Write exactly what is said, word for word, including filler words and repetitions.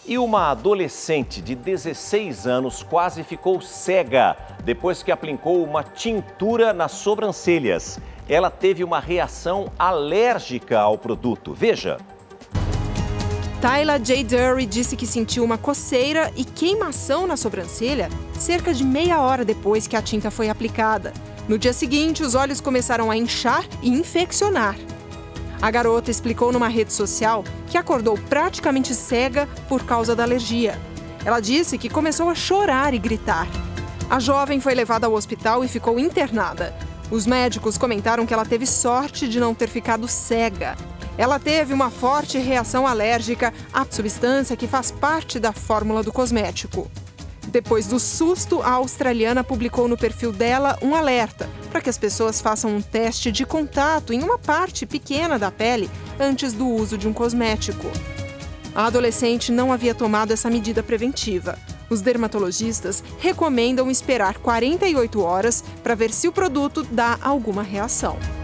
E uma adolescente de dezesseis anos quase ficou cega depois que aplicou uma tintura nas sobrancelhas. Ela teve uma reação alérgica ao produto. Veja. Tyla J. Dury disse que sentiu uma coceira e queimação na sobrancelha cerca de meia hora depois que a tinta foi aplicada. No dia seguinte, os olhos começaram a inchar e infeccionar. A garota explicou numa rede social que acordou praticamente cega por causa da alergia. Ela disse que começou a chorar e gritar. A jovem foi levada ao hospital e ficou internada. Os médicos comentaram que ela teve sorte de não ter ficado cega. Ela teve uma forte reação alérgica à substância que faz parte da fórmula do cosmético. Depois do susto, a australiana publicou no perfil dela um alerta para que as pessoas façam um teste de contato em uma parte pequena da pele antes do uso de um cosmético. A adolescente não havia tomado essa medida preventiva. Os dermatologistas recomendam esperar quarenta e oito horas para ver se o produto dá alguma reação.